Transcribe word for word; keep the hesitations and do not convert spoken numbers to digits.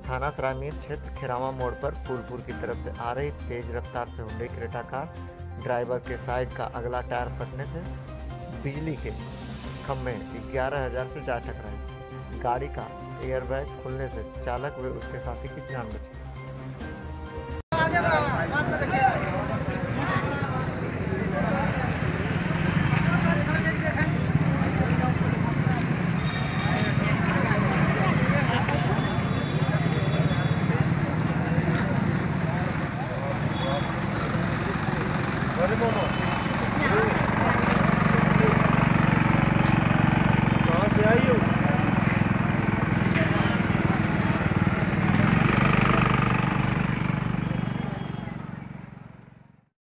थाना सरायमीर क्षेत्र खिरामा मोड़ पर फूलपुर की तरफ से आ रही तेज रफ्तार से हुंडई क्रेटा कार ड्राइवर के साइड का अगला टायर फटने से बिजली के खंभे ग्यारह हज़ार से जा टकराई। गाड़ी का एयरबैग खुलने से चालक व उसके साथी की जान बची।